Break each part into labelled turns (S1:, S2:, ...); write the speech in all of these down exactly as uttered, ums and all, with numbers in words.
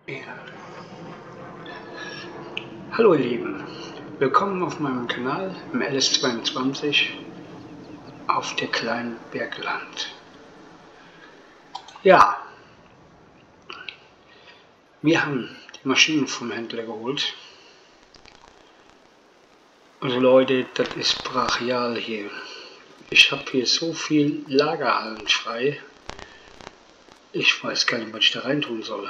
S1: Ja. Hallo ihr Lieben, willkommen auf meinem Kanal im L S zweiundzwanzig auf der kleinen Bergland. Ja, wir haben die Maschinen vom Händler geholt. Also Leute, das ist brachial hier. Ich habe hier so viel Lagerhallen frei. Ich weiß gar nicht, was ich da rein tun soll.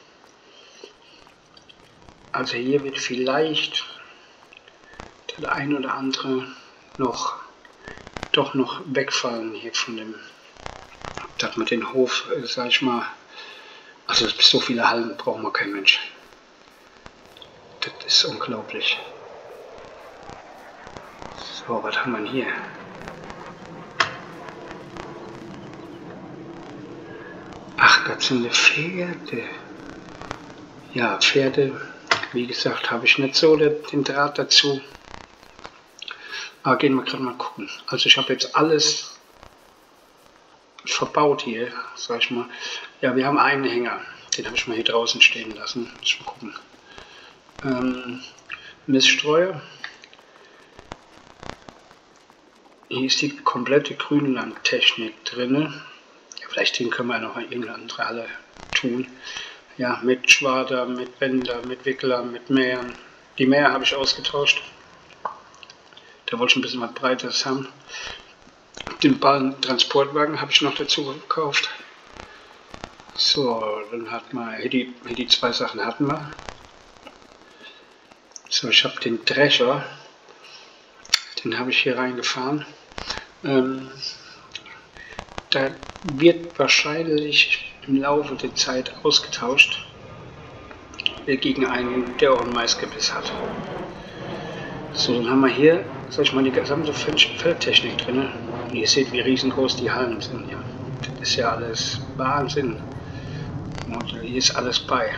S1: Also hier wird vielleicht der ein oder andere noch doch noch wegfallen hier von dem, das mit dem Hof, sag ich mal. Also so viele Hallen braucht man kein Mensch. Das ist unglaublich. So, was haben wir hier? Ach, das sind die Pferde. Ja, Pferde, wie gesagt, habe ich nicht so den Draht dazu. Aber gehen wir gerade mal gucken. Also ich habe jetzt alles verbaut hier, sag ich mal. Ja, wir haben einen Hänger, den habe ich mal hier draußen stehen lassen. Muss ich mal gucken. Ähm, Miststreuer. Hier ist die komplette Grünlandtechnik drin. Ja, vielleicht den können wir noch irgendeine andere Halle tun. Ja, mit Schwader, mit Bänder, mit Wickler, mit Mähern. Die Mäher habe ich ausgetauscht. Da wollte ich ein bisschen was Breites haben. Den Transportwagen habe ich noch dazu gekauft. So, dann hat man hier die, hier die zwei Sachen hatten wir. So, ich habe den Drescher, den habe ich hier reingefahren. Ähm, da wird wahrscheinlich im Laufe der Zeit ausgetauscht gegen einen, der auch ein Maisgebiss hat. So, dann haben wir hier, sag ich mal, die gesamte Feldtechnik drin. Und ihr seht, wie riesengroß die Hallen sind. Ja, das ist ja alles Wahnsinn. Und hier ist alles bei.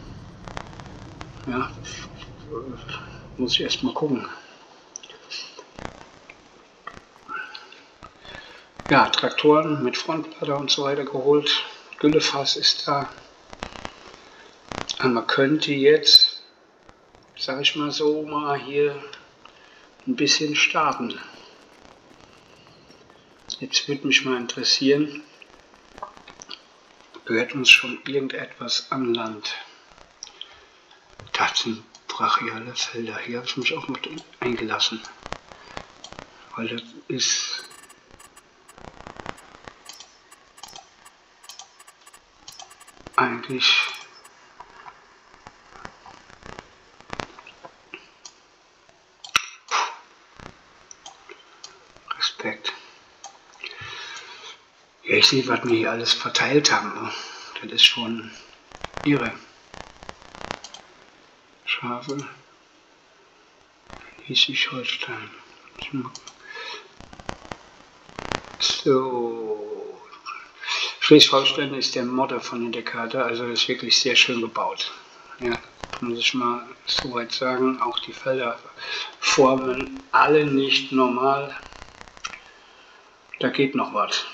S1: Ja, muss ich erst mal gucken. Ja, Traktoren mit Frontlader und so weiter geholt. Güllefass ist da. Und man könnte jetzt, sag ich mal so, mal hier ein bisschen starten. Jetzt würde mich mal interessieren, gehört uns schon irgendetwas an Land? Das sind brachiale Felder. Hier habe ich mich auch mit eingelassen. Weil das ist eigentlich Respekt. Ja, ich sehe, was wir hier alles verteilt haben. Das ist schon irre. Schafe. Schleswig-Holstein. So. Schleswig-Holstein ist der Modder von der Karte, also ist wirklich sehr schön gebaut. Ja, muss ich mal so weit sagen. Auch die Felderformen alle nicht normal. Da geht noch was.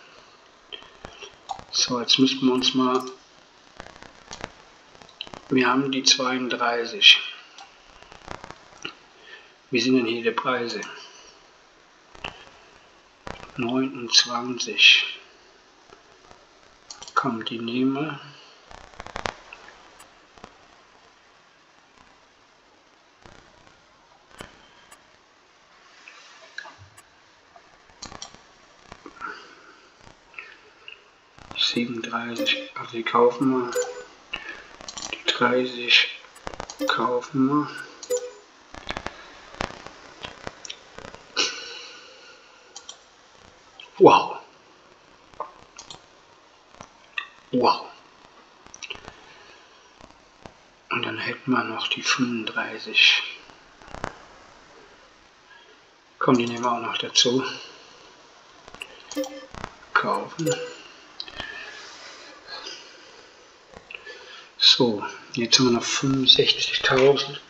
S1: So, jetzt müssten wir uns mal. Wir haben die zweiunddreißig. Wie sind denn hier die Preise? neunundzwanzig. Komm, die nehme. siebenunddreißig, also die kaufen wir. Die dreißig kaufen wir. Wow. Wow. Und dann hätten wir noch die fünfunddreißig. Komm, die nehmen wir auch noch dazu. Kaufen. So, jetzt haben wir noch fünfundsechzigtausend.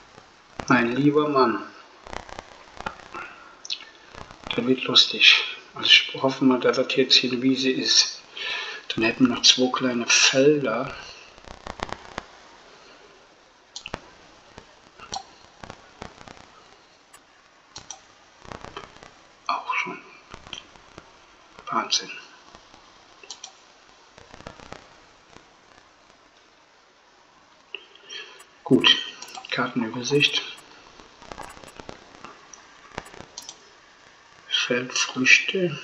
S1: Mein lieber Mann, das wird lustig. Also ich hoffe mal, dass das jetzt hier eine Wiese ist. Dann hätten wir noch zwei kleine Felder. Auch schon. Wahnsinn. Gut, Kartenübersicht. Feldfrüchte.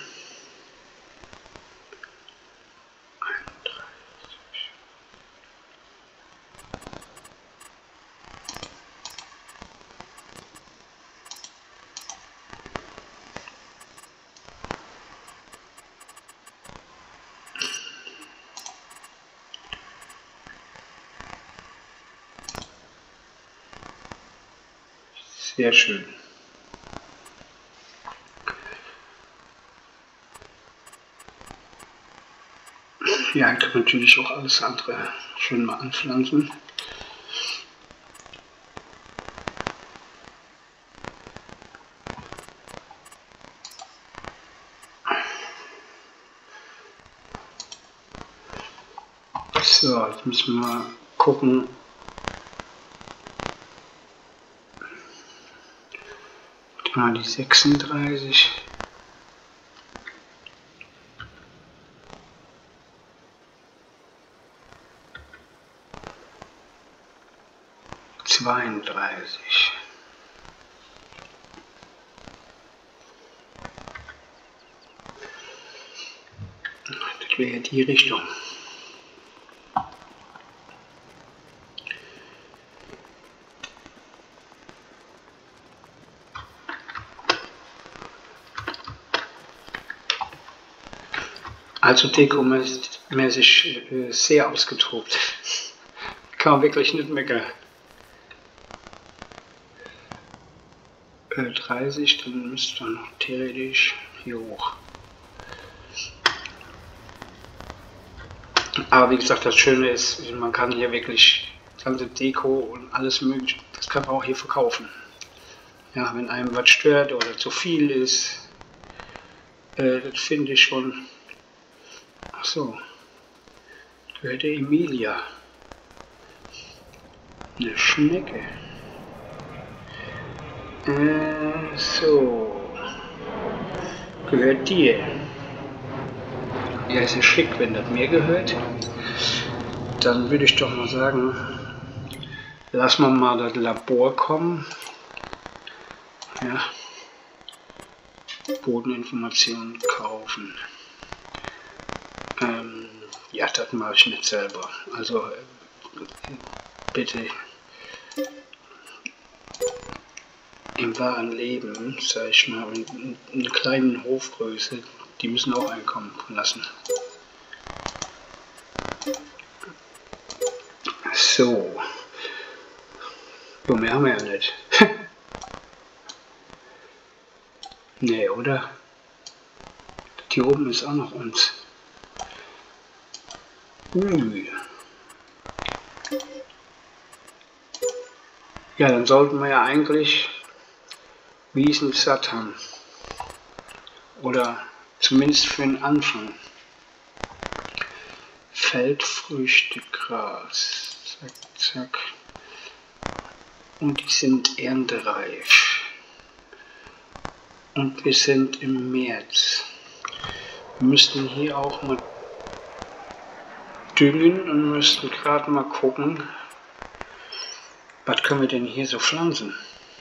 S1: Sehr schön. Ja, ich kann natürlich auch alles andere schön mal anpflanzen. So, jetzt müssen wir mal gucken. Ah, die sechsunddreißig. zweiunddreißig. Das wäre die Richtung. Also dekomäßig äh, sehr ausgetobt. Kann man wirklich nicht meckern. Äh, dreißig, dann müsste man noch theoretisch hier hoch. Aber wie gesagt, das Schöne ist, man kann hier wirklich ganze Deko und alles mögliche, das kann man auch hier verkaufen. Ja, wenn einem was stört oder zu viel ist, äh, das finde ich schon. Ach so, gehört der Emilia. Eine Schnecke. Äh, so. Gehört dir. Ja, ist ja schick, wenn das mir gehört. Dann würde ich doch mal sagen, lass mal mal das Labor kommen. Ja. Bodeninformationen kaufen. Ähm, ja, das mache ich nicht selber. Also äh, bitte im wahren Leben, sag ich mal, in einer kleinen Hofgröße, die müssen auch Einkommen lassen. So. Jo, mehr haben wir ja nicht. Nee, oder? Hier oben ist auch noch uns. Ui. Ja, dann sollten wir ja eigentlich Wiesen satt haben. Oder zumindest für den Anfang. Feldfrüchte, Gras. Zack, zack. Und die sind erntereif. Und wir sind im März. Wir müssten hier auch mal düngen und müssten gerade mal gucken, was können wir denn hier so pflanzen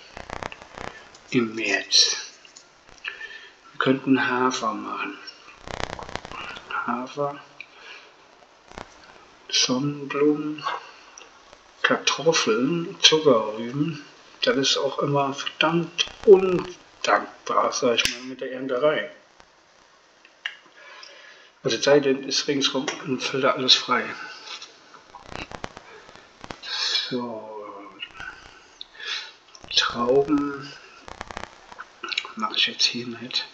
S1: im März. Wir könnten Hafer machen. Hafer, Sonnenblumen, Kartoffeln, Zuckerrüben. Das ist auch immer verdammt undankbar, sag ich mal, mit der Ernterei. Also sei denn, ist ringsrum im Felder alles frei. So. Trauben mache ich jetzt hier nicht.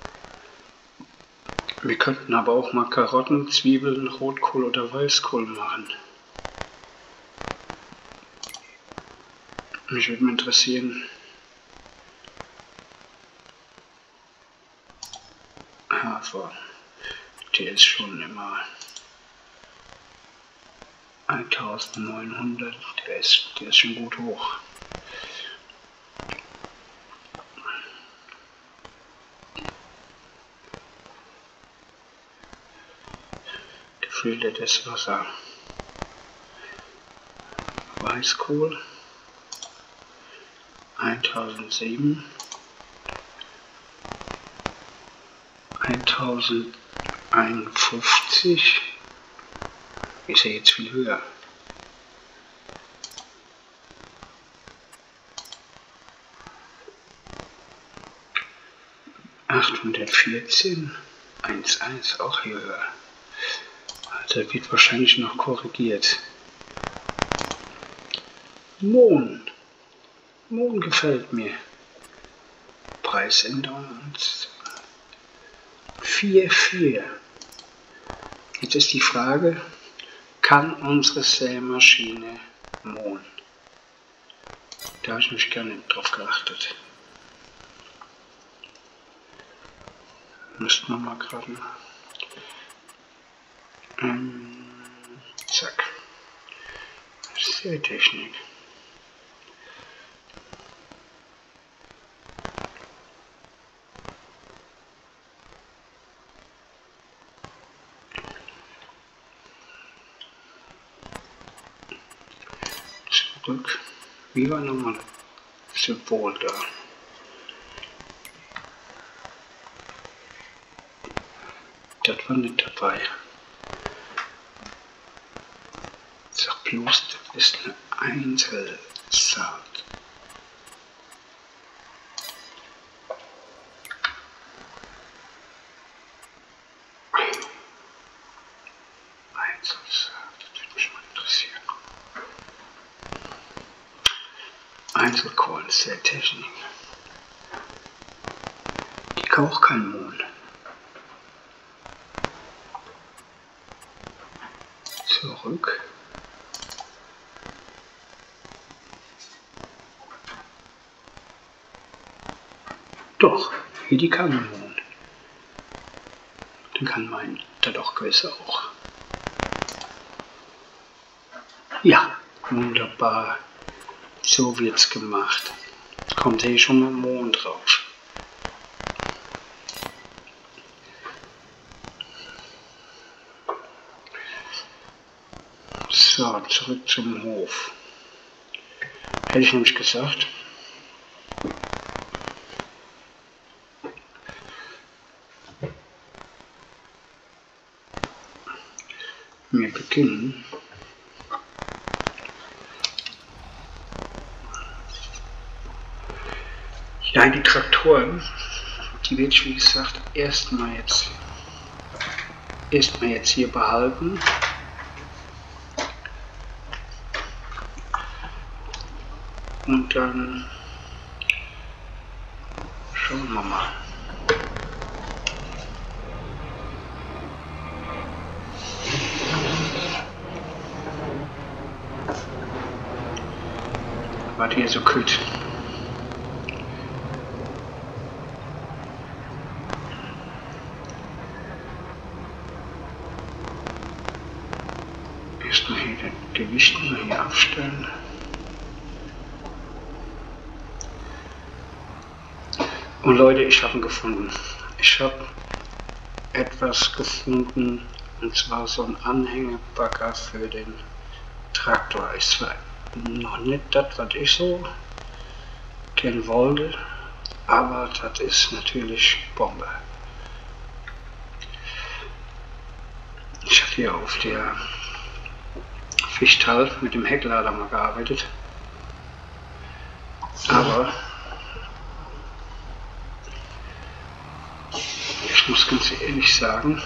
S1: Wir könnten aber auch mal Karotten, Zwiebeln, Rotkohl oder Weißkohl machen. Mich würde mal interessieren. war, der ist schon immer eintausendneunhundert, der ist, der ist schon gut hoch. Gefiltertes Wasser. Weißkohl eintausendsieben, eintausendeinundfünfzig, ist ja jetzt viel höher. achthundertvierzehn, eins Komma eins, auch höher. Also wird wahrscheinlich noch korrigiert. Mohn. Mohn gefällt mir. Preisänderung vier Komma vier. Jetzt ist die Frage, kann unsere Sämaschine Mohn? Da habe ich mich gar nicht drauf geachtet. Müssten wir mal gerade. Ähm, zack. Sätechnik. Zurück. Wie war nochmal das Symbol da? Das war nicht dabei. Sag bloß, das ist eine Einzelsaat. Einzelsaat, das würde mich mal interessieren. Einzelkorn, Sätechnik. Die kann auch kein Mohn. Zurück. Doch, hier die kann Mohn. Dann kann mein da doch Größe auch. Ja, wunderbar. So wird's gemacht. Kommt hier schon mal Mohn drauf. So, zurück zum Hof. Hätte ich nämlich gesagt. Wir beginnen. Ja, die Traktoren, die werde ich wie gesagt erstmal jetzt, erstmal jetzt hier behalten. Und dann schauen wir mal. Was hier so kühlt. Erstmal hier das Gewicht mal hier abstellen. Und Leute, ich habe ihn gefunden. Ich habe etwas gefunden, und zwar so ein Anhängebagger für den Traktor. Ist zwar noch nicht das, was ich so gern wollte, aber das ist natürlich Bombe. Ich habe hier auf der Fichtal mit dem Hecklader mal gearbeitet, aber ich muss ganz ehrlich sagen,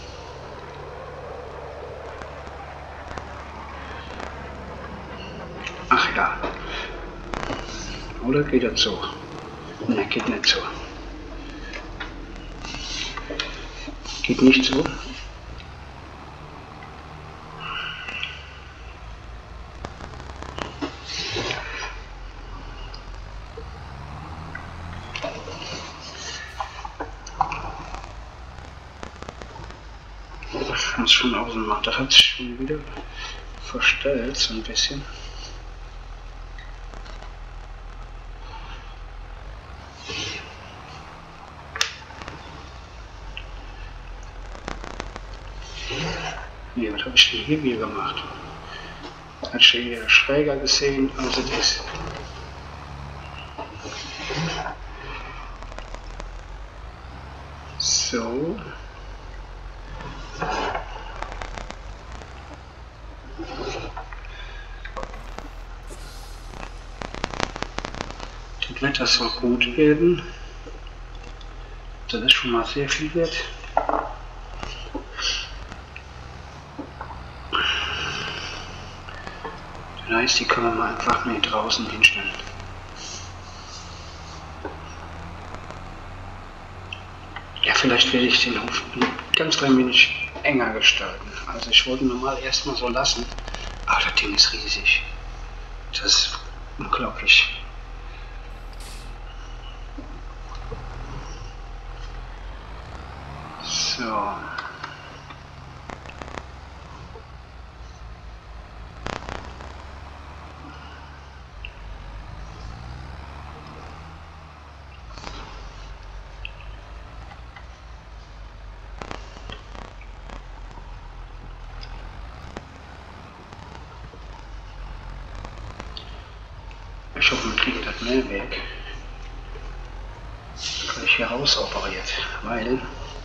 S1: ach ja, oder geht das so? Ne, geht nicht so. Geht nicht so. es schon ausmacht. Das hat sich schon wieder verstellt, so ein bisschen. Nee, was habe ich denn hier wieder gemacht? Hat schon wieder schräger gesehen, als es ist. So. Das Wetter soll gut werden. Das ist schon mal sehr viel wert. Das heißt, die können wir mal einfach mehr draußen hinstellen. Ja, vielleicht werde ich den Hof ein ganz klein wenig enger gestalten. Also ich wollte normal erstmal so lassen. Aber das Ding ist riesig. Das ist unglaublich. So. Ich hoffe, wir kriegen das Mehrweg gleich hier raus operiert, weil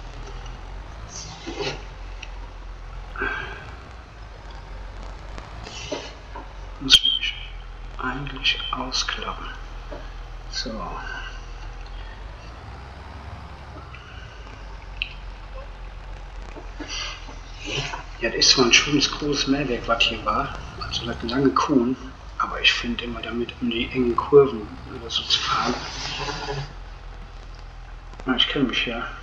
S1: muss ich nämlich eigentlich ausklappen. So. Ja, das ist zwar ein schönes großes Mehrweg, was hier war, also das lange Kuhn, aber ich finde immer damit, um die engen Kurven oder so zu fahren. Na, ich kenne mich ja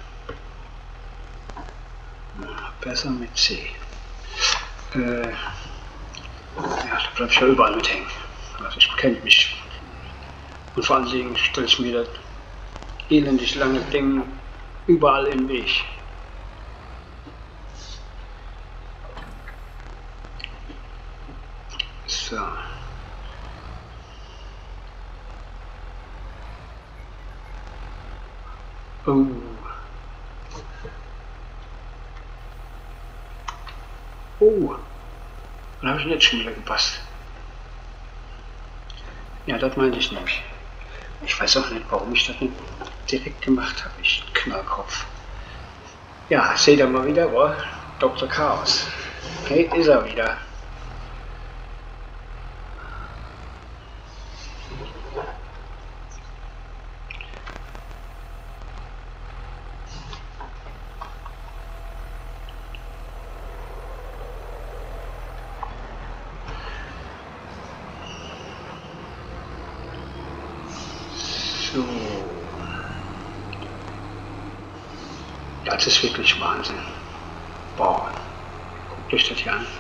S1: besser mit C. Äh, ja, da bleibe ich ja überall mit hängen. Also ich kenne mich. Und vor allen Dingen stelle ich mir das elendig lange Ding überall im Weg. So. Oh. Oh. Dann habe ich jetzt schon wieder gepasst. Ja, das meinte ich nämlich. Ich weiß auch nicht, warum ich das nicht direkt gemacht habe. Ich Knallkopf. Ja, seht ihr mal wieder, boah, Doktor Chaos. Hey, ist er wieder. So. Das ist wirklich Wahnsinn. Boah. Guckt euch das hier an.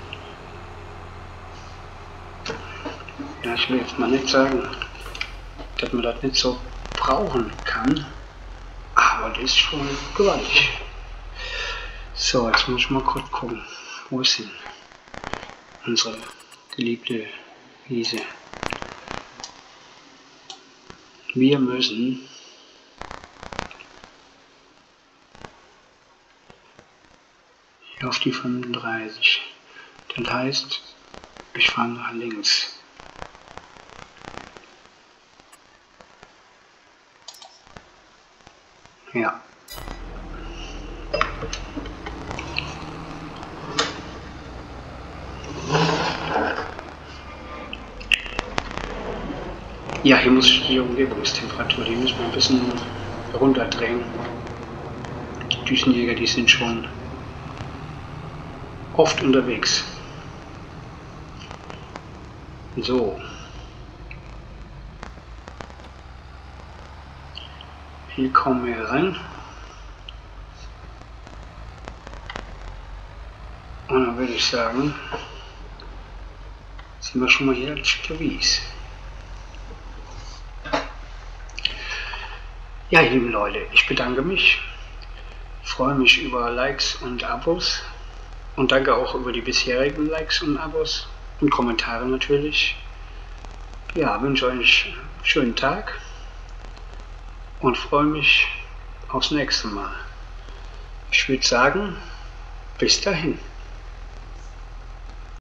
S1: Ja, ich will jetzt mal nicht sagen, dass man das nicht so brauchen kann, aber das ist schon gewaltig. So, jetzt muss ich mal kurz gucken, wo ist denn unsere geliebte Wiese? Wir müssen hier auf die fünfunddreißig. Das heißt, ich fahre nach links. Ja. Ja, hier muss ich die Umgebungstemperatur, die müssen wir ein bisschen runterdrehen. Die Düsenjäger, die sind schon oft unterwegs. So. Hier kommen wir rein. Und dann würde ich sagen, sind wir schon mal hier als Wies. Ja, liebe Leute, ich bedanke mich. Freue mich über Likes und Abos. Und danke auch über die bisherigen Likes und Abos und Kommentare natürlich. Ja, wünsche euch einen schönen Tag und freue mich aufs nächste Mal. Ich würde sagen, bis dahin.